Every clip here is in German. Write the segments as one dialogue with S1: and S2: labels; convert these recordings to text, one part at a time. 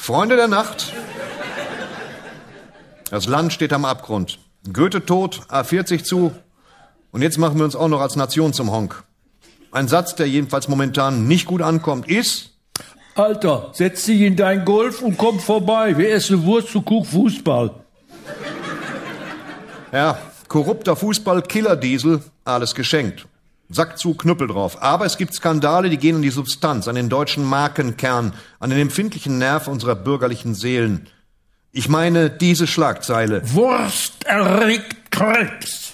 S1: Freunde der Nacht. Das Land steht am Abgrund. Goethe tot, A40 zu. Und jetzt machen wir uns auch noch als Nation zum Honk. Ein Satz, der jedenfalls momentan nicht gut ankommt, ist...
S2: Alter, setz dich in dein Golf und komm vorbei. Wir essen Wurst und gucken Fußball.
S1: Ja, korrupter Fußball, Killerdiesel, alles geschenkt. Sack zu, Knüppel drauf. Aber es gibt Skandale, die gehen an die Substanz, an den deutschen Markenkern, an den empfindlichen Nerv unserer bürgerlichen Seelen. Ich meine diese Schlagzeile.
S2: Wurst erregt Krebs.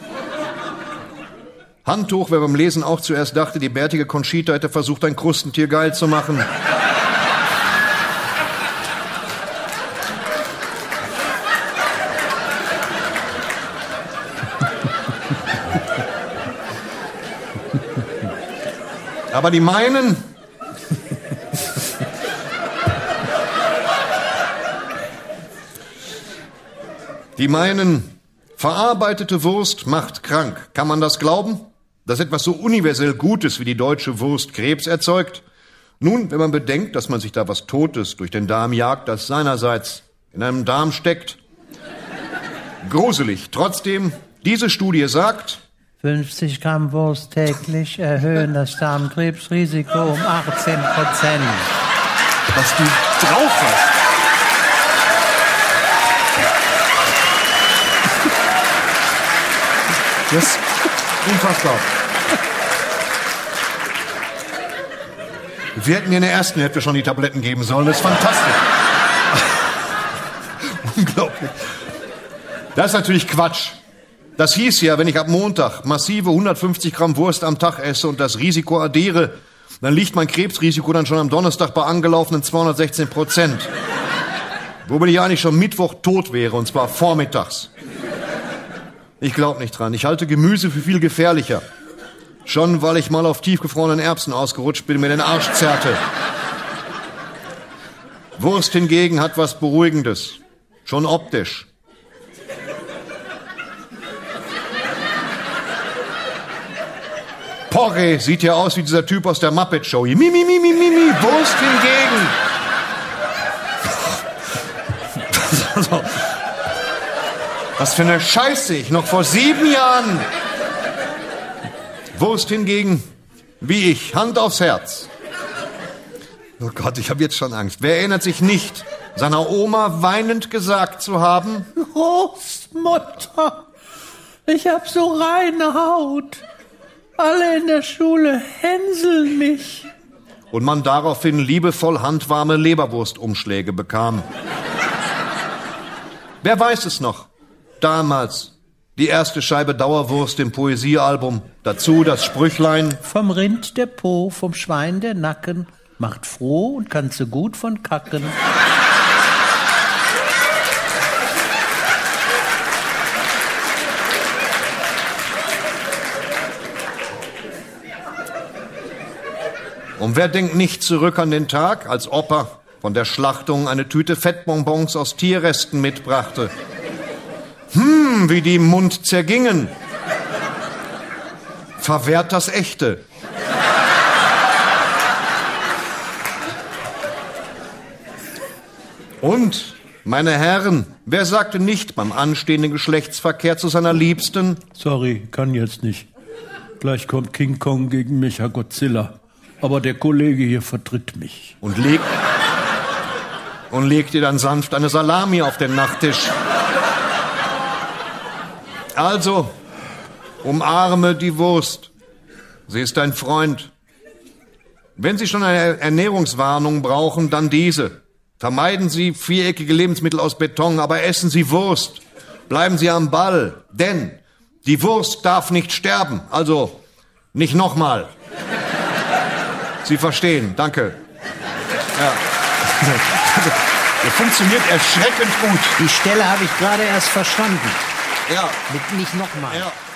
S1: Hand hoch, wer beim Lesen auch zuerst dachte, die bärtige Conchita hätte versucht, ein Krustentier geil zu machen. Aber die meinen... verarbeitete Wurst macht krank. Kann man das glauben? Dass etwas so universell Gutes wie die deutsche Wurst Krebs erzeugt? Nun, wenn man bedenkt, dass man sich da was Totes durch den Darm jagt, das seinerseits in einem Darm steckt. Gruselig. Trotzdem, diese Studie sagt...
S3: 50 Gramm Wurst täglich erhöhen das Darmkrebsrisiko um 18%.
S1: Was du drauf hast. Das ist unfassbar. Wir hätten in der ersten Hälfte schon die Tabletten geben sollen. Das ist fantastisch. Unglaublich. Das ist natürlich Quatsch. Das hieß ja, wenn ich ab Montag massive 150 Gramm Wurst am Tag esse und das Risiko addiere, dann liegt mein Krebsrisiko dann schon am Donnerstag bei angelaufenen 216%. Wobei ich eigentlich schon Mittwoch tot wäre, und zwar vormittags. Ich glaube nicht dran. Ich halte Gemüse für viel gefährlicher. Schon weil ich mal auf tiefgefrorenen Erbsen ausgerutscht bin, mir den Arsch zerrte. Wurst hingegen hat was Beruhigendes. Schon optisch. Porre sieht ja aus wie dieser Typ aus der Muppet Show. Mimi. Wurst hingegen. Was für eine Scheiße, ich noch vor 7 Jahren. Wurst hingegen, wie ich, Hand aufs Herz. Oh Gott, ich habe jetzt schon Angst. Wer erinnert sich nicht, seiner Oma weinend gesagt zu haben...
S3: Großmutter, ich hab so reine Haut. Alle in der Schule hänseln mich.
S1: Und man daraufhin liebevoll handwarme Leberwurstumschläge bekam. Wer weiß es noch? Damals die erste Scheibe Dauerwurst im Poesiealbum. Dazu das Sprüchlein.
S3: Vom Rind der Po, vom Schwein der Nacken. Macht froh und kannst so gut von kacken.
S1: Und wer denkt nicht zurück an den Tag, als Opa von der Schlachtung eine Tüte Fettbonbons aus Tierresten mitbrachte? Wie die im Mund zergingen. Verwehrt das Echte. Und, meine Herren, wer sagte nicht beim anstehenden Geschlechtsverkehr zu seiner Liebsten?
S2: Sorry, kann jetzt nicht. Gleich kommt King Kong gegen Mecha Godzilla. Aber der Kollege hier vertritt mich.
S1: Und legt ihr dann sanft eine Salami auf den Nachttisch. Also, umarme die Wurst. Sie ist dein Freund. Wenn Sie schon eine Ernährungswarnung brauchen, dann diese. Vermeiden Sie viereckige Lebensmittel aus Beton, aber essen Sie Wurst. Bleiben Sie am Ball, denn die Wurst darf nicht sterben. Also, nicht nochmal. Sie verstehen, danke. Ja. Das funktioniert erschreckend gut.
S3: Die Stelle habe ich gerade erst verstanden.
S1: Ja.
S3: Mit nicht nochmal.
S1: Ja.